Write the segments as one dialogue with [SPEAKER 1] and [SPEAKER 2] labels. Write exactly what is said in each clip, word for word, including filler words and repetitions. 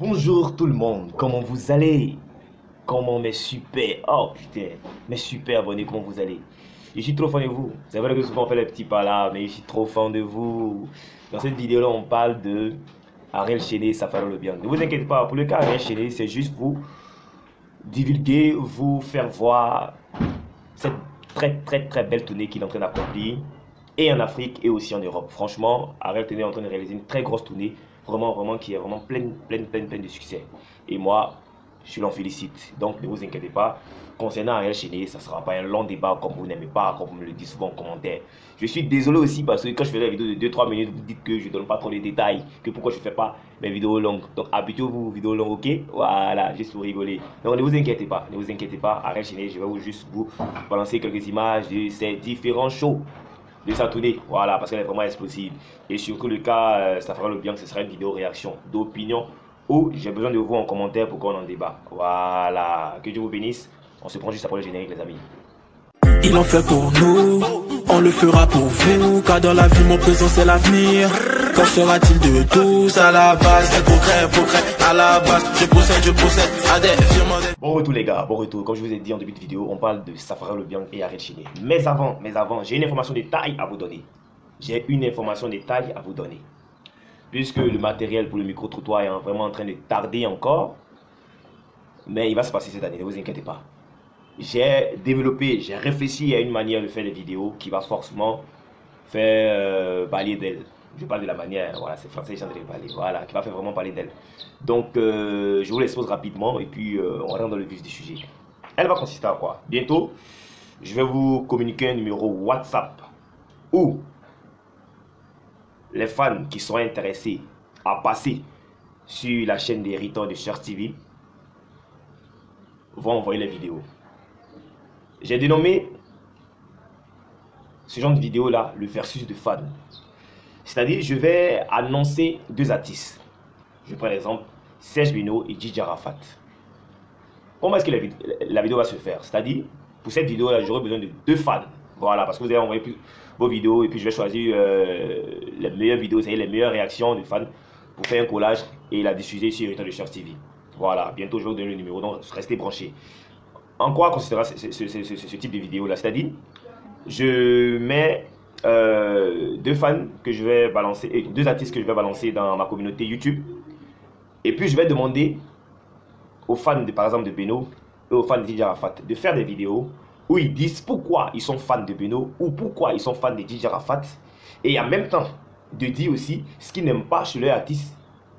[SPEAKER 1] Bonjour tout le monde, comment vous allez? Comment mes super, oh putain, mes super abonnés, comment vous allez? Je suis trop fan de vous. C'est vrai que souvent on fait les petits pas là, mais je suis trop fan de vous. Dans cette vidéo là, on parle de Ariel Chéné, Safaro Le Biang. Ne vous inquiétez pas, pour le cas Ariel Chéné, c'est juste vous divulguer, vous faire voir cette très très très belle tournée qu'il est en train d'accomplir, et en Afrique et aussi en Europe. Franchement, Ariel Chéné est en train de réaliser une très grosse tournée, vraiment vraiment qui est vraiment pleine pleine pleine pleine de succès. Et moi, je l'en félicite. Donc ne vous inquiétez pas. Concernant Ariel Chéné, ça ne sera pas un long débat comme vous n'aimez pas, comme vous me le dites souvent en commentaire. Je suis désolé aussi parce que quand je fais des vidéos de deux trois minutes, vous dites que je ne donne pas trop de détails, que pourquoi je ne fais pas mes vidéos longues. Donc habituez-vous aux vidéos longues, ok? Voilà, juste pour rigoler. Donc ne vous inquiétez pas, ne vous inquiétez pas. Ariel Chéné, je vais vous juste vous balancer quelques images de ces différents shows de sa tournée, voilà, parce qu'elle est vraiment explosive. Et surtout le cas, euh, ça fera le bien, ce sera une vidéo réaction, d'opinion, où j'ai besoin de vous en commentaire pour qu'on en débat. Voilà, que Dieu vous bénisse. On se prend juste après le générique, les amis.
[SPEAKER 2] Il en fait pour nous, on le fera pour vous, car dans la vie mon présent c'est l'avenir. Qu'en sera-t-il de tous à la base? C'est progrès, progrès à la base. Je possède, je possède à des firmes.
[SPEAKER 1] Bon retour les gars, bon retour. Comme je vous ai dit en début de vidéo, on parle de Safaro Le Biang et Ariel Chéné. Mais avant, mais avant, j'ai une information de taille à vous donner. J'ai une information de taille à vous donner. Puisque le matériel pour le micro-trottoir est vraiment en train de tarder encore. Mais il va se passer cette année, ne vous inquiétez pas. J'ai développé, j'ai réfléchi à une manière de faire des vidéos qui va forcément faire euh, parler d'elle. Je parle de la manière, voilà, c'est français, j'ai envie de parler, voilà, qui va faire vraiment parler d'elle. Donc, euh, je vous l'expose rapidement et puis euh, on rentre dans le vif du sujet. Elle va consister à quoi? Bientôt, je vais vous communiquer un numéro WhatsApp où les fans qui sont intéressés à passer sur la chaîne des Hériteurs de Cherche T V vont envoyer les vidéos. J'ai dénommé ce genre de vidéo là le versus de fans. C'est-à-dire, je vais annoncer deux artistes. Je prends l'exemple Serge Beno et Djidji Arafat. Comment est-ce que la, vid la vidéo va se faire? C'est-à-dire, pour cette vidéo là, j'aurai besoin de deux fans. Voilà, parce que vous allez envoyer plus vos vidéos et puis je vais choisir euh, les meilleures vidéos, c'est-à-dire les meilleures réactions de fans pour faire un collage et la diffuser sur Hériteurs de Cherche T V. Voilà, bientôt je vais vous donner le numéro, donc restez branchés. En quoi consistera ce, ce, ce, ce, ce type de vidéo là? C'est-à-dire, je mets euh, deux fans que je vais balancer, et deux artistes que je vais balancer dans ma communauté YouTube, et puis je vais demander aux fans de, par exemple de Beno et aux fans de Djidji Arafat de faire des vidéos où ils disent pourquoi ils sont fans de Beno ou pourquoi ils sont fans de Djidji Arafat, et en même temps de dire aussi ce qu'ils n'aiment pas chez leur artiste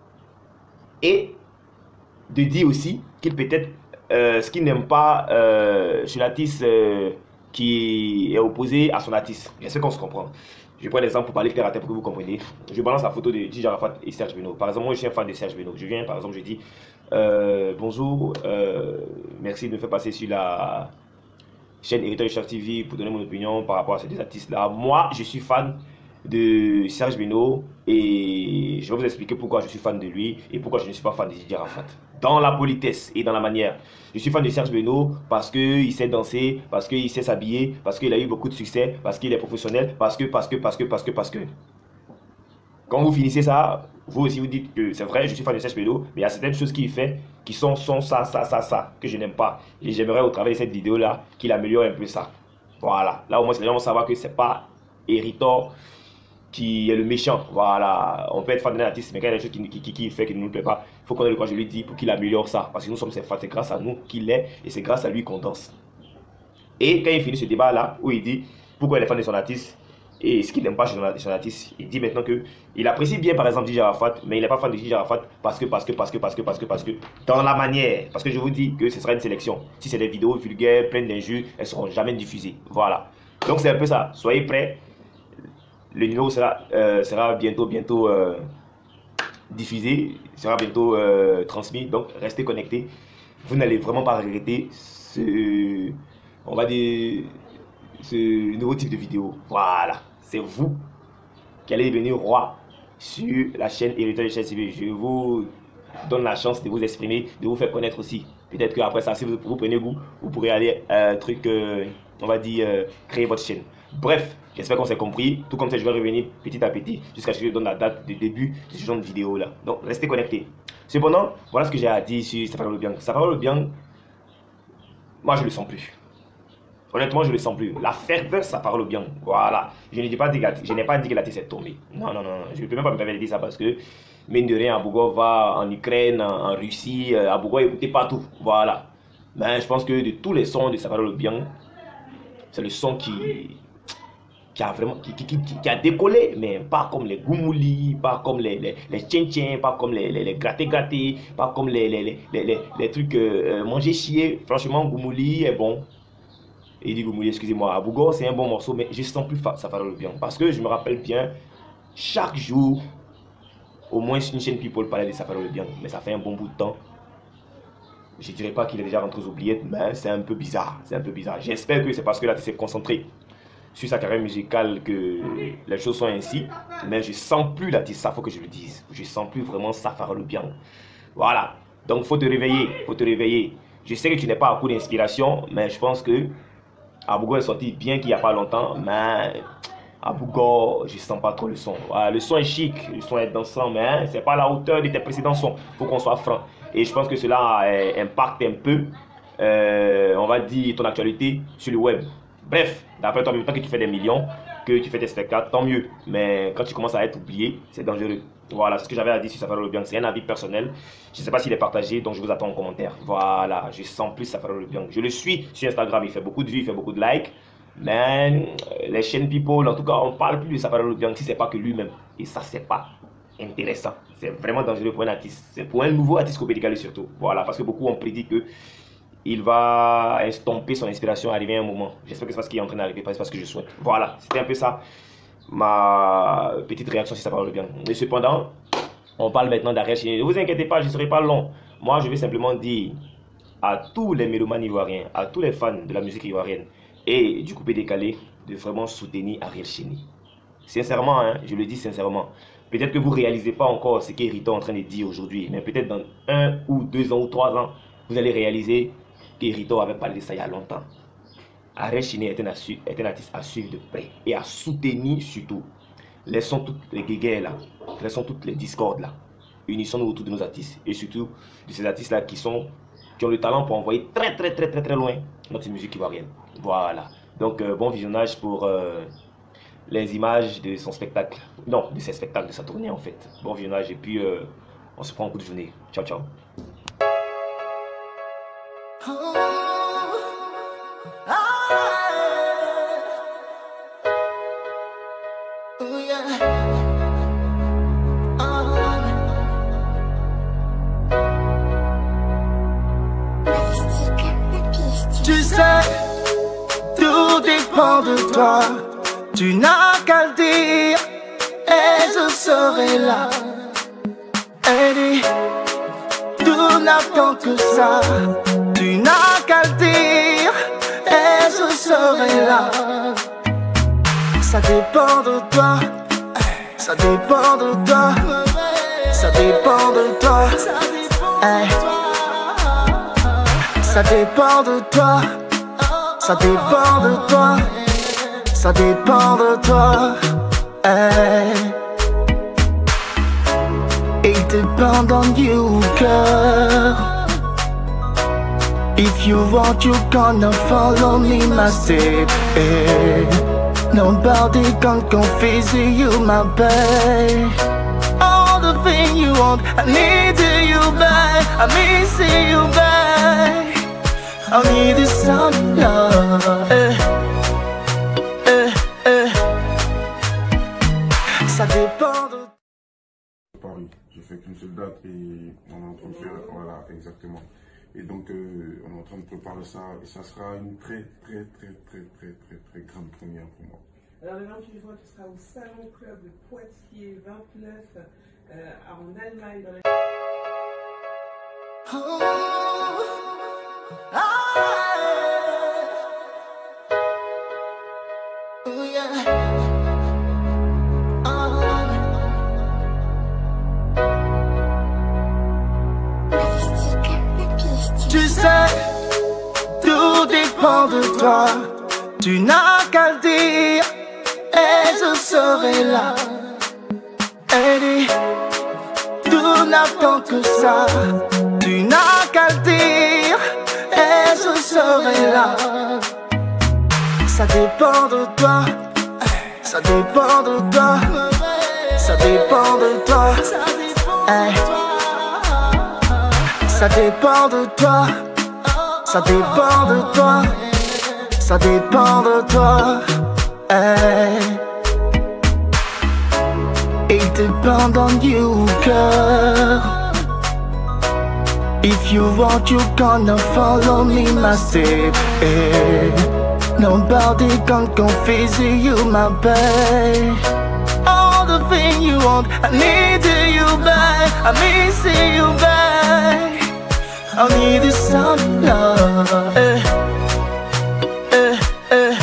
[SPEAKER 1] et de dire aussi qu'ils peut-être euh, ce qu'ils n'aiment pas euh, chez l'artiste euh, qui est opposé à son artiste. J'espère qu'on se comprend. Je prends l'exemple pour parler clair à tête pour que vous compreniez. Je balance la photo de Djidji Arafat et Serge Beno. Par exemple, moi je suis un fan de Serge Beno. Je viens, par exemple, je dis euh, bonjour, euh, merci de me faire passer sur la chaîne Hériteurs de Cherche T V pour donner mon opinion par rapport à ces deux artistes-là. Moi, je suis fan de Serge Beno et je vais vous expliquer pourquoi je suis fan de lui et pourquoi je ne suis pas fan de Djidji Arafat. Dans la politesse et dans la manière. Je suis fan de Serge Beno parce qu'il sait danser, parce qu'il sait s'habiller, parce qu'il a eu beaucoup de succès, parce qu'il est professionnel, parce que, parce que, parce que, parce que, parce que. Quand vous finissez ça, vous aussi vous dites que c'est vrai, je suis fan de Serge Beno, mais il y a certaines choses qu'il fait qui sont, sont ça, ça, ça, ça, que je n'aime pas. Et j'aimerais au travers de cette vidéo-là qu'il améliore un peu ça. Voilà. Là au moins, les gens vont savoir que c'est pas Hériteur qui est le méchant. Voilà, on peut être fan d'un artiste, mais quand il y a des choses qui, qui, qui, qui fait qu'il ne nous plaît pas, il faut qu'on ait le courage de lui dire pour qu'il améliore ça. Parce que nous sommes ses fans, c'est grâce à nous qu'il est et c'est grâce à lui qu'on danse. Et quand il finit ce débat-là, où il dit pourquoi il est fan de son artiste et ce qu'il n'aime pas chez son artiste, il dit maintenant que il apprécie bien par exemple Djidji Arafat, mais il n'est pas fan de Djidji Arafat parce que, parce que, parce que, parce que, parce que, parce que, dans la manière. Parce que je vous dis que ce sera une sélection. Si c'est des vidéos vulgaires, pleines d'injures, elles ne seront jamais diffusées. Voilà. Donc c'est un peu ça. Soyez prêts. Le numéro sera, euh, sera bientôt, bientôt euh, diffusé, sera bientôt euh, transmis. Donc, restez connectés. Vous n'allez vraiment pas regretter ce, on va dire, ce nouveau type de vidéo. Voilà, c'est vous qui allez devenir roi sur la chaîne Hériteurs de Cherche T V. Je vous donne la chance de vous exprimer, de vous faire connaître aussi. Peut-être qu'après ça, si vous, vous prenez goût, vous pourrez aller, euh, truc, euh, on va dire, euh, créer votre chaîne. Bref, j'espère qu'on s'est compris. Tout comme ça, je vais revenir petit à petit jusqu'à ce que je donne la date de début de ce genre de vidéo là. Donc, restez connectés. Cependant, voilà ce que j'ai à dire sur Safari Lobbiang. Safari Lobbiang, moi je le sens plus. Honnêtement, je le sens plus. La ferveur, ça parle bien. Voilà. Je n'ai pas dit que l'artiste est tombé. Non, non, non. Je ne peux même pas me permettre de dire ça parce que, mine de rien, Abougo va en Ukraine, en, en Russie. Euh, Abougo est écouté partout. Voilà. Mais je pense que de tous les sons de Safari bien, c'est le son qui, qui a vraiment qui, qui, qui, qui a décollé, mais pas comme les Goumouli, pas comme les, les, les tchin-tchin, pas comme les, les, les gratté-gratté, pas comme les, les, les, les, les, les trucs euh, manger chier. Franchement, Goumouli est bon. Il dit Goumouli, excusez-moi, Abougo c'est un bon morceau, mais je sens plus Safari Lobbiang. Parce que je me rappelle bien, chaque jour, au moins une chaîne People parlait de Safari Lobbiang, mais ça fait un bon bout de temps. Je ne dirais pas qu'il est déjà rentré aux oubliettes, mais c'est un peu bizarre. C'est un peu bizarre. J'espère que c'est parce que là, tu s'est concentré sur sa carrière musicale que les choses sont ainsi. Mais je sens plus l'artiste, ça faut que je le dise. Je sens plus vraiment Safari Lobbiang. Voilà. Donc, faut te réveiller. Faut te réveiller. Je sais que tu n'es pas à court d'inspiration, mais je pense que Abougo est sorti bien qu'il n'y a pas longtemps, mais Abougo, je sens pas trop le son. Voilà, le son est chic, le son est dansant, mais hein, c'est pas à la hauteur de tes précédents sons. Faut qu'on soit franc. Et je pense que cela euh, impacte un peu, euh, on va dire, ton actualité sur le web. Bref, d'après toi, en même temps que tu fais des millions, que tu fais tes spectacles, tant mieux. Mais quand tu commences à être oublié, c'est dangereux. Voilà, c'est ce que j'avais à dire sur Safari Lobbiang. C'est un avis personnel. Je ne sais pas s'il est partagé, donc je vous attends en commentaire. Voilà, je sens plus Safari Lobbiang. Je le suis sur Instagram, il fait beaucoup de vues, il fait beaucoup de likes. Mais les chaînes People, en tout cas, on ne parle plus de Safari Lobbiang si ce n'est pas que lui-même. Et ça, c'est pas intéressant. C'est vraiment dangereux pour un artiste. C'est pour un nouveau artiste copédicalé surtout. Voilà, parce que beaucoup ont prédit que il va estomper son inspiration arriver à un moment. J'espère que c'est pas ce qui est en train d'arriver, pas ce que je souhaite. Voilà, c'était un peu ça ma petite réaction sur Safari Lobbiang. Mais cependant, on parle maintenant d'Ariel Chéni. Ne vous inquiétez pas, je ne serai pas long. Moi, je vais simplement dire à tous les mélomanes ivoiriens, à tous les fans de la musique ivoirienne et du coupé décalé, de vraiment soutenir Ariel Chéni. Sincèrement, hein, je le dis sincèrement. Peut-être que vous ne réalisez pas encore ce qu'Herito est en train de dire aujourd'hui, mais peut-être dans un ou deux ans ou trois ans, vous allez réaliser qu'Herito avait parlé de ça il y a longtemps. Ariel Chéni est un, est un artiste à suivre de près et à soutenir surtout. Laissons toutes les guéguerres là, laissons toutes les discordes là. Unissons-nous autour de nos artistes et surtout de ces artistes là qui, sont, qui ont le talent pour envoyer très très très très très loin notre musique ivoirienne. Voilà. Donc euh, bon visionnage pour euh, les images de son spectacle. Non, de ses spectacles, de sa tournée en fait. Bon visionnage et puis euh, on se prend un coup de journée. Ciao ciao.
[SPEAKER 2] Tu sais, tout dépend de toi. Tu n'as qu'à le dire et je serai là. Et tout n'attend que ça. Tu n'as qu'à le dire et je serai là. Ça dépend de toi. Ça dépend de toi. Ça dépend de toi. Hey. Ça dépend de toi, ça dépend de toi, ça dépend de toi. Hey. It depends on you, girl. If you want, you gonna follow me, my step. Hey. Nobody can confuse you, my babe. All the things you want, I need you, babe. I miss you, babe. I need some love. Eh, eh, eh. Ça dépend de
[SPEAKER 3] Paris. J'ai fait qu'une seule date et on est en train de faire. Voilà, exactement. Et donc, euh, on est en train de préparer ça et ça sera une très, très, très, très, très, très, très grande première pour moi.
[SPEAKER 4] Alors, le vingt-huit juin, tu seras au Salon Club de Poitiers, vingt-neuf, euh, en Allemagne, dans la...
[SPEAKER 2] oh. Ah, oh yeah. Oh. Tu sais, tout dépend de toi. Tu n'as qu'à le dire et je serai là. Eddie, tout n'attend que ça. Tu n'as qu'à le dire et je serai là. Ça dépend de toi, ça dépend de toi, ça dépend de toi, hey. Ça dépend de toi, ça dépend de toi, ça dépend de toi, hey. It depends on you, girl. If you want, you gonna follow me, my step, hey. Nobody can confuse you, my babe. All the things you want, I need you, babe. I miss you, babe. I need some love. Eh, eh, eh.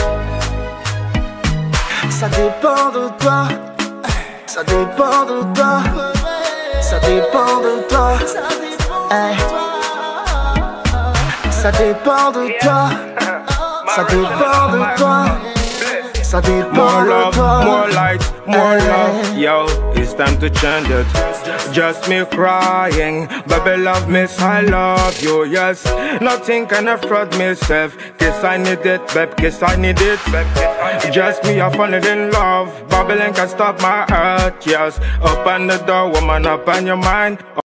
[SPEAKER 2] Ça dépend de toi. Ça dépend de toi. Ça dépend de toi. Eh. Ça dépend de toi. Ça dépend de toi. Ça dépend de toi.
[SPEAKER 5] More light, more love. Yo, it's time to change it. Just me crying, baby love miss, I love you, yes. Nothing can afford myself. Kiss I need it, babe, kiss I need it. Just me, I falling in love. Babylon can stop my heart, yes. Open the door, woman, open your mind.